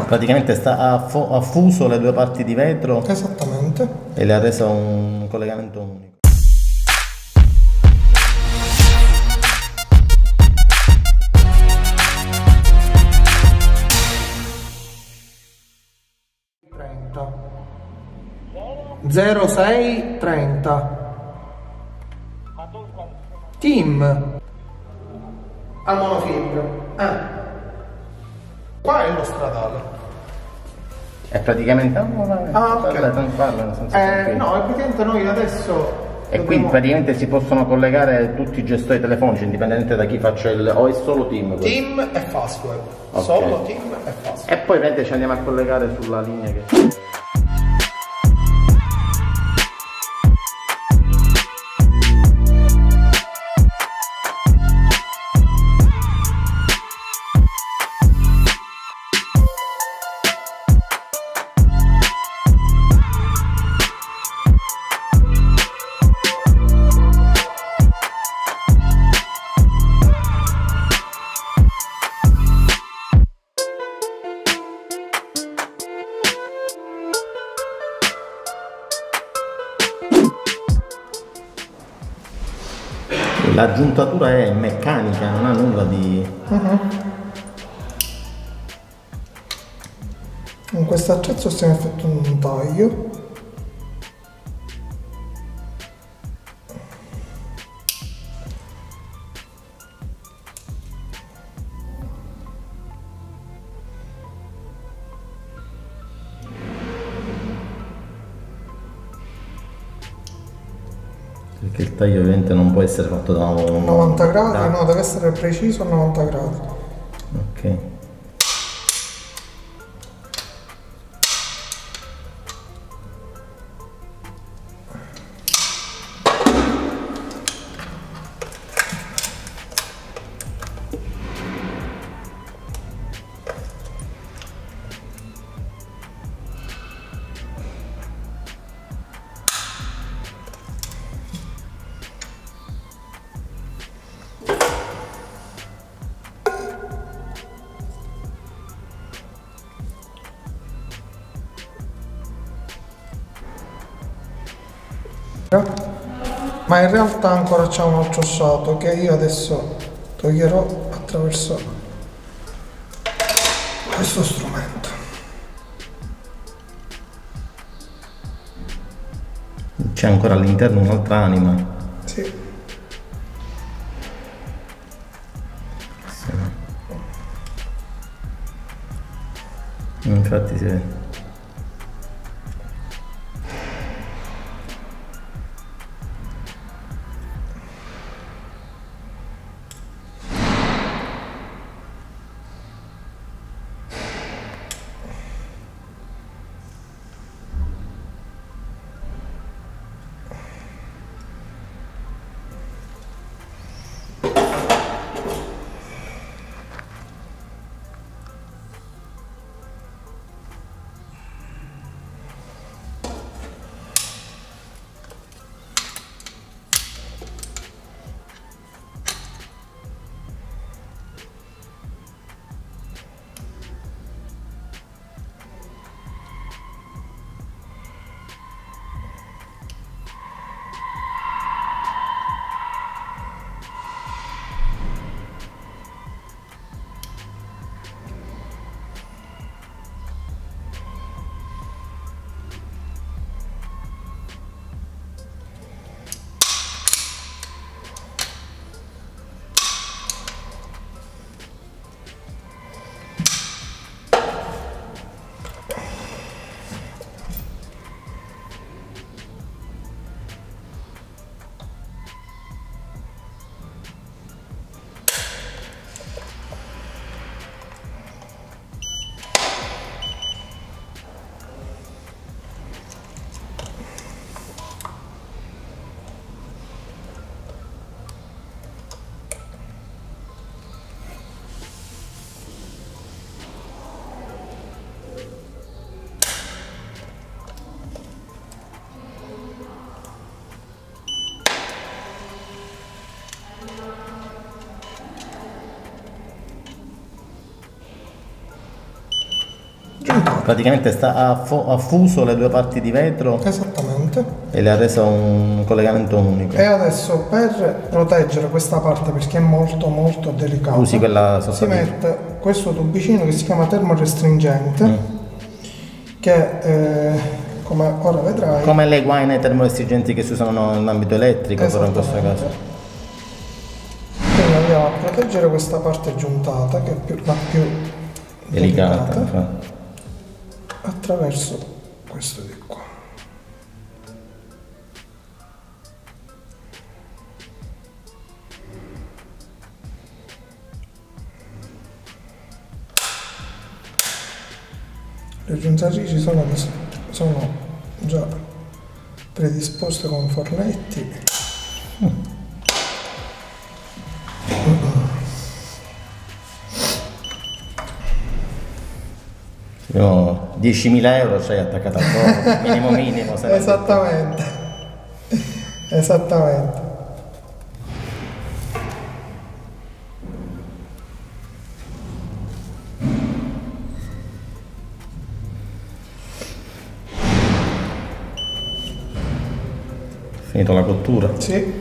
praticamente ha fuso le due parti di vetro Esattamente. e le ha reso un collegamento unico. Zero 0630 Team al monofiltro. Qua è lo stradale. È praticamente... Ok. Parlano senza No, è praticamente noi adesso e qui praticamente si possono collegare tutti i gestori telefonici, indipendente da chi faccia o è solo Team? Team e Fastweb. Okay. Solo Team e Fastweb. E poi vedete ci andiamo a collegare sulla linea che... La giuntatura è meccanica, non ha nulla di... In questo accesso stiamo effettuando un taglio. Perché il taglio ovviamente non può essere fatto da un... 90 gradi, no, deve essere preciso a 90 gradi. Ok. Ma in realtà ancora c'è un altro ossato che io adesso toglierò attraverso questo strumento. C'è ancora all'interno un'altra anima. Sì. Infatti si vede. praticamente ha fuso le due parti di vetro Esattamente. e le ha reso un collegamento unico. E adesso per proteggere questa parte, perché è molto molto delicata, Usi quella si sottile. mette questo tubicino che si chiama termorestringente, che come ora vedrai... Come le guaine termorestringenti che si usano in ambito elettrico, però in questo caso. Quindi andiamo a proteggere questa parte giuntata, che è la più delicata, attraverso questo di qua. Le giuntatrici sono già predisposte con fornetti. Io 10.000 euro c'hai attaccato al corpo, minimo. Esattamente. Esattamente. Finito la cottura? Sì.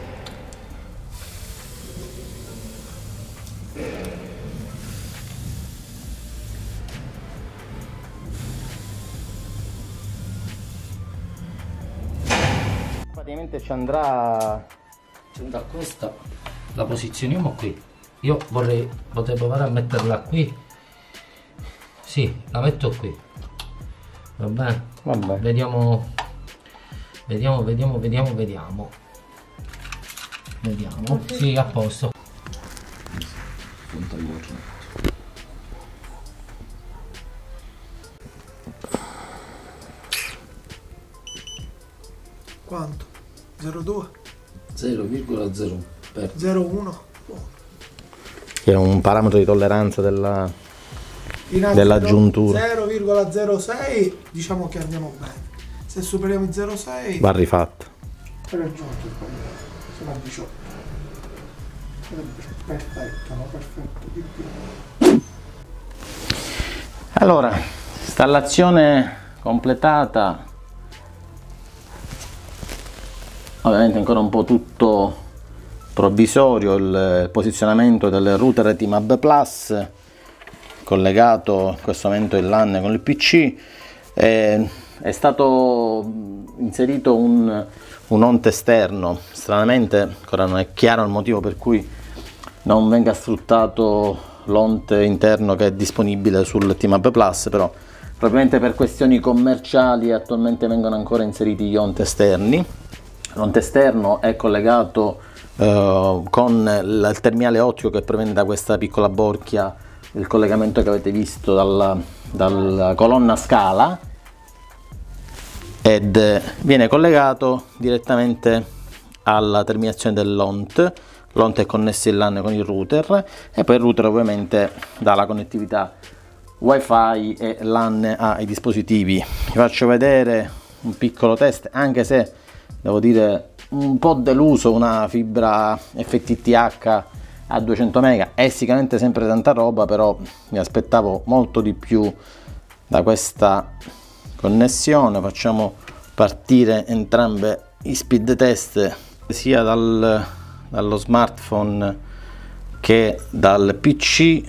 Praticamente ci andrà questa, la posizioniamo qui. Io potrei provare a metterla qui. Sì, la metto qui. Va bene? Vabbè. Vediamo. Sì, a posto. Quanto? 0,2? 0,01 per 0,1? Che è un parametro di tolleranza della Della giuntura. 0,06 diciamo che andiamo bene. Se superiamo i 0,6 Va rifatta. per il giunto sono a 18. Perfetto, no? Perfetto. Di più. Allora, installazione completata. Ovviamente ancora un po' tutto provvisorio il posizionamento del router T-Mab Plus collegato in questo momento il LAN con il PC. È stato inserito un ONT esterno. Stranamente ancora non è chiaro il motivo per cui non venga sfruttato l'ONT interno che è disponibile sul T-Mab Plus, però probabilmente per questioni commerciali attualmente vengono ancora inseriti gli ONT esterni. L'ONT esterno è collegato con il terminale ottico che proviene da questa piccola borchia, il collegamento che avete visto dalla colonna scala, ed viene collegato direttamente alla terminazione dell'ONT. L'ONT è connesso in LAN con il router e poi il router ovviamente dà la connettività wifi e LAN ai dispositivi. Vi faccio vedere un piccolo test, anche se devo dire un po' deluso. Una fibra FTTH a 200 mega è sicuramente sempre tanta roba, però mi aspettavo molto di più da questa connessione. Facciamo partire entrambe i speed test sia dallo smartphone che dal PC.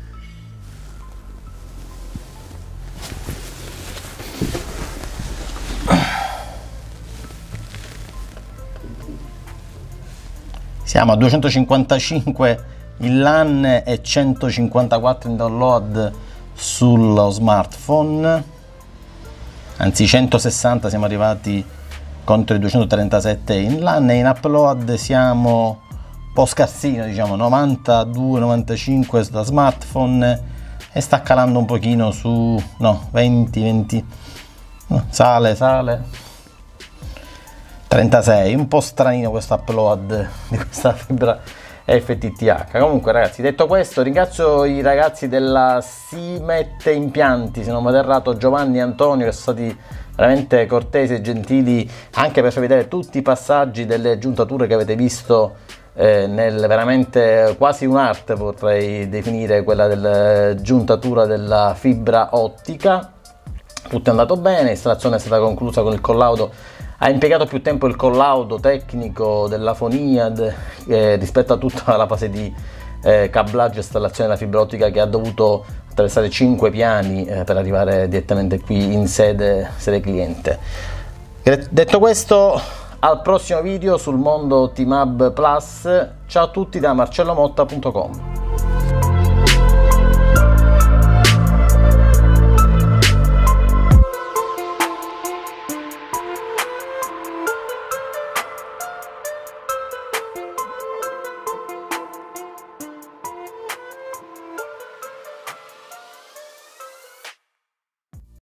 Siamo a 255 in LAN e 154 in download sullo smartphone, anzi 160 siamo arrivati contro i 237 in LAN, e in upload siamo un po' scarsino, diciamo 92-95 da smartphone, e sta calando un pochino su 20 sale 36. Un po' stranino questo upload di questa fibra FTTH. Comunque ragazzi, detto questo, ringrazio i ragazzi della Simet Impianti, se non vado errato, Giovanni e Antonio, che sono stati veramente cortesi e gentili anche per farvi vedere tutti i passaggi delle giuntature che avete visto nel veramente quasi un'arte, potrei definire quella della giuntatura della fibra ottica. tutto è andato bene, l'installazione è stata conclusa con il collaudo. Ha impiegato più tempo il collaudo tecnico della Foniad rispetto a tutta la fase di cablaggio e installazione della fibra ottica, che ha dovuto attraversare 5 piani per arrivare direttamente qui in sede cliente. Detto questo, al prossimo video sul mondo T-Mab Plus. Ciao a tutti da marcellomotta.com.